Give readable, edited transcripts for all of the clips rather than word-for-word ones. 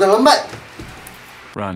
dah lambat. Run.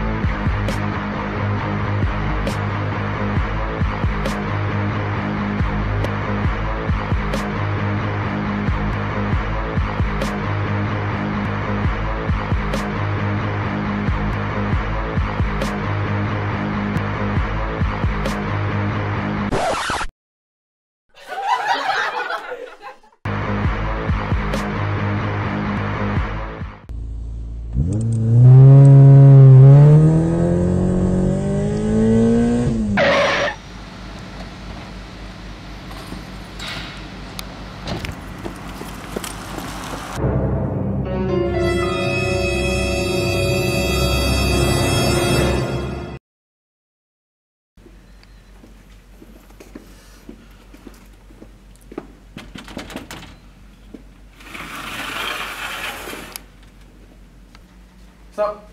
Stop.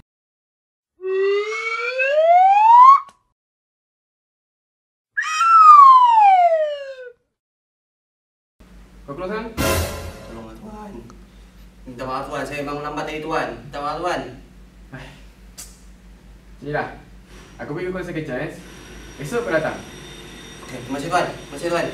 Kau close kan? Tolonglah tuan. Minta maaf tuan, saya memang lambat tadi tuan. Minta maaf tuan. Sinilah. Aku bagi kau second chance. Esok kau datang. Okay, terima kasih tuan. Terima kasih tuan.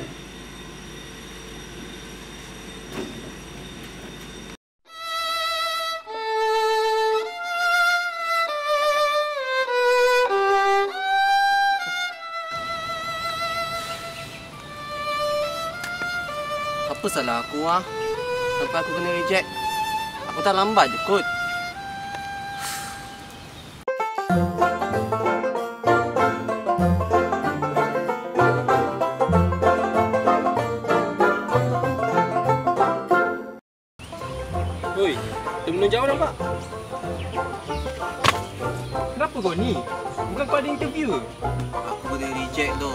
Apa salah aku sampai aku kena reject? Aku tak lambat je kot. Oi, temen jauh nampak? Kenapa kau ni? Bukan kau ada interview ke? Aku kena reject tu.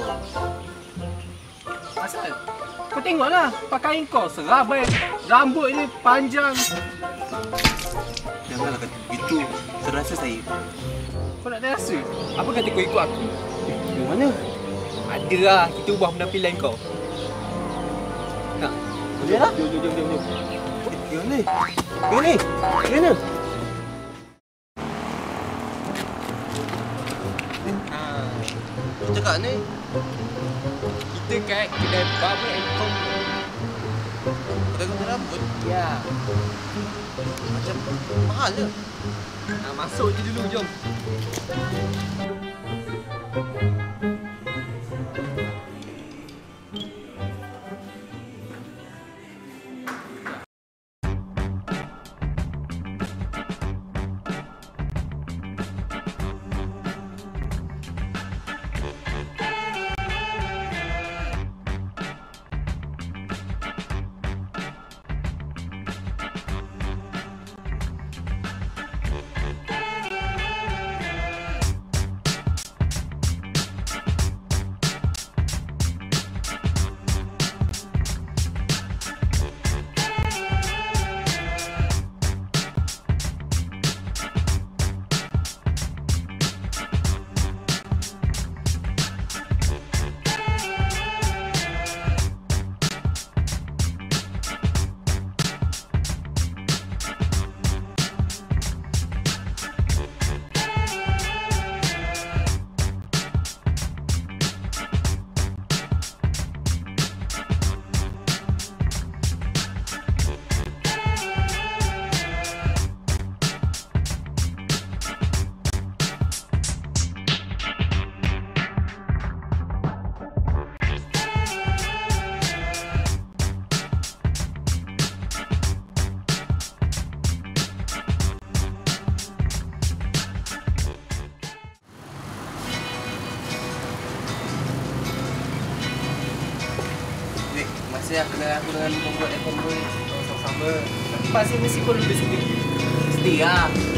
Asal? Kau tengoklah pakaian kau serabai, rambut ni panjang. Janganlah kata begitu. Terasa saya. Kau nak rasa? Apa kata kau ikut aku? Di mana? Ada lah, kita ubah penampilan kau. Nak? Boleh lah. Jom. Yang ni. Yang ni. Yang ni. Kita kat ni. Kita kat kedai Barber and Combo. Kita guna rambut. Ya. Macam mahal je. Nak masuk je dulu, jom. Saya aku dengan pembuat album ni sama-sama. Pasti mesti kau lulus sendiri. Mesti lah.